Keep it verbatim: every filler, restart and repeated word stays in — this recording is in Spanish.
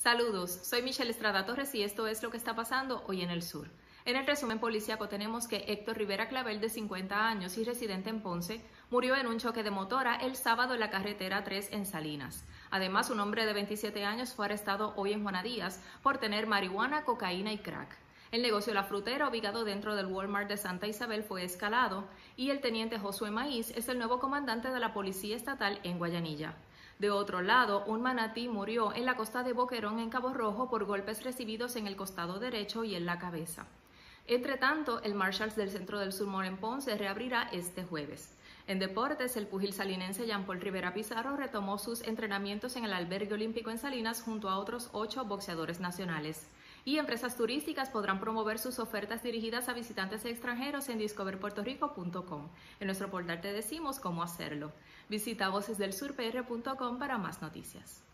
Saludos, soy Michelle Estrada Torres y esto es lo que está pasando hoy en el sur. En el resumen policíaco tenemos que Héctor Rivera Clavel, de cincuenta años y residente en Ponce, murió en un choque de motora el sábado en la carretera tres en Salinas. Además, un hombre de veintisiete años fue arrestado hoy en Juana Díaz por tener marihuana, cocaína y crack. El negocio La Frutera, ubicado dentro del Walmart de Santa Isabel, fue escalado y el teniente Josué Maíz es el nuevo comandante de la Policía Estatal en Guayanilla. De otro lado, un manatí murió en la costa de Boquerón, en Cabo Rojo, por golpes recibidos en el costado derecho y en la cabeza. Entre tanto, el Marshalls del Centro del Sur Mall en Ponce reabrirá este jueves. En deportes, el púgil salinense Jean Paul Rivera Pizarro retomó sus entrenamientos en el Albergue Olímpico en Salinas junto a otros ocho boxeadores nacionales. Y empresas turísticas podrán promover sus ofertas dirigidas a visitantes extranjeros en discover puerto rico punto com. En nuestro portal te decimos cómo hacerlo. Visita voces del sur p r punto com para más noticias.